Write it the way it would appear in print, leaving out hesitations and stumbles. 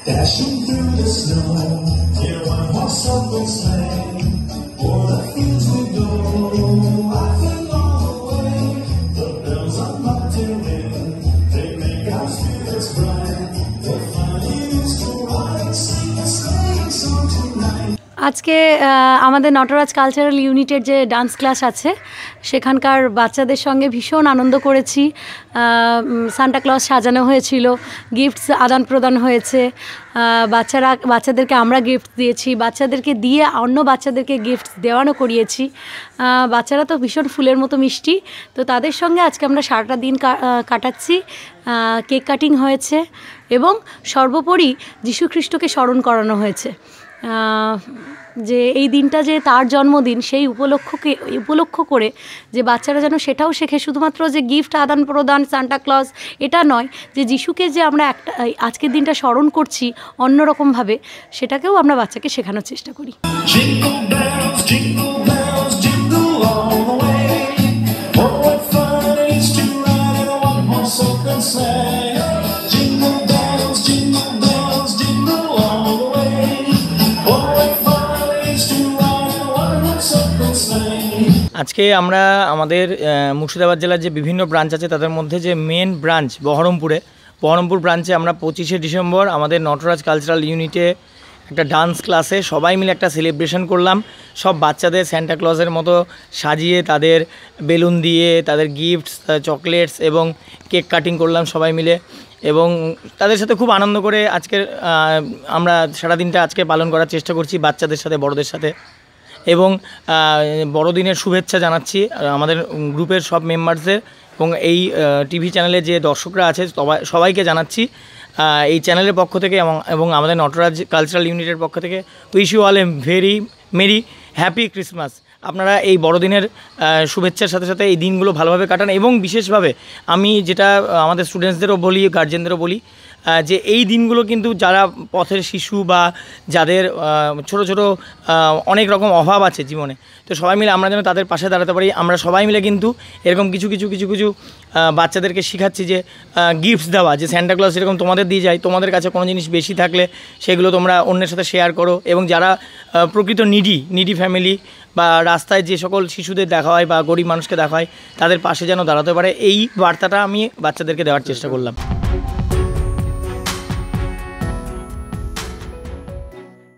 Dashing through the snow, hear one horse open sleigh. O'er the fields we go, laughing all the way. The bells are not to ring, they make our spirits bright. The fun is to ride, sing a sleighing song tonight. আজকে আমাদের Nataraj cultural ইউনিটের যে dance class আছে সেখানকার বাচ্চাদের সঙ্গে ভীষণ আনন্দ করেছি। সান্টা ক্লজ সাজানো হয়েছিল, গিফটস আদান প্রদান হয়েছে, বাচ্চাদেরকে আমরা গিফট দিয়েছি, বাচ্চাদেরকে দিয়ে অন্য বাচ্চাদেরকে গিফট দেওয়ানো করিয়েছি। বাচ্চারা তো ভীষণ ফুলের মতো মিষ্টি, তো তাদের সঙ্গে আজকে আমরা সারাটা দিন কাটাচ্ছি। কেক কাটিং হয়েছে এবং সর্বোপরি যীশুখ্রিস্টকে স্মরণ করানো হয়েছে যে এই দিনটা যে তার জন্মদিন, সেই উপলক্ষ করে যে বাচ্চারা যেন সেটাও শেখে, শুধুমাত্র যে গিফট আদান প্রদান সান্টা ক্লজ এটা নয়, যে যিশুকে যে আমরা আজকের দিনটা স্মরণ করছি অন্যরকমভাবে, সেটাকেও আমরা বাচ্চাকে শেখানোর চেষ্টা করি। আজকে আমরা আমাদের মুর্শিদাবাদ জেলার যে বিভিন্ন ব্রাঞ্চ আছে তাদের মধ্যে যে মেন ব্রাঞ্চ বহরমপুর ব্রাঞ্চে আমরা 25শে ডিসেম্বর আমাদের নটরাজ কালচারাল ইউনিটে একটা ডান্স ক্লাসে সবাই মিলে একটা সেলিব্রেশন করলাম। সব বাচ্চাদের সান্টা ক্লজের মতো সাজিয়ে তাদের বেলুন দিয়ে তাদের গিফটস, চকলেটস এবং কেক কাটিং করলাম সবাই মিলে, এবং তাদের সাথে খুব আনন্দ করে আজকের আমরা সারাদিনটা আজকে পালন করার চেষ্টা করছি বাচ্চাদের সাথে, বড়দের সাথে। এবং বড়দিনের শুভেচ্ছা জানাচ্ছি আমাদের গ্রুপের সব মেম্বারসদের, এবং এই টিভি চ্যানেলে যে দর্শকরা আছে সবাইকে জানাচ্ছি এই চ্যানেলের পক্ষ থেকে এবং আমাদের নটরাজ কালচারাল ইউনিটের পক্ষ থেকে wish you all a very merry happy Christmas. আপনারা এই বড়দিনের শুভেচ্ছার সাথে সাথে এই দিনগুলো ভালোভাবে কাটান, এবং বিশেষভাবে আমি যেটা আমাদের স্টুডেন্টসদেরও বলি, গার্জেনদেরও বলি যে এই দিনগুলো কিন্তু যারা পথের শিশু বা যাদের ছোট ছোট অনেক রকম অভাব আছে জীবনে, তো সবাই মিলে আমরা যেন তাদের পাশে দাঁড়াতে পারি। আমরা সবাই মিলে কিন্তু এরকম কিছু বাচ্চাদেরকে শেখাচ্ছি যে গিফটস দেওয়া, যে সান্টা ক্লজ যেরকম তোমাদের দিয়ে যায়, তোমাদের কাছে কোনো জিনিস বেশি থাকলে সেগুলো তোমরা অন্যের সাথে শেয়ার করো, এবং যারা প্রকৃত নিডি ফ্যামিলি বা রাস্তায় যে সকল শিশুদের দেখা হয় বা গরিব মানুষকে দেখা হয় তাদের পাশে যেন দাঁড়াতে পারে, এই বার্তাটা আমি বাচ্চাদেরকে দেওয়ার চেষ্টা করলাম।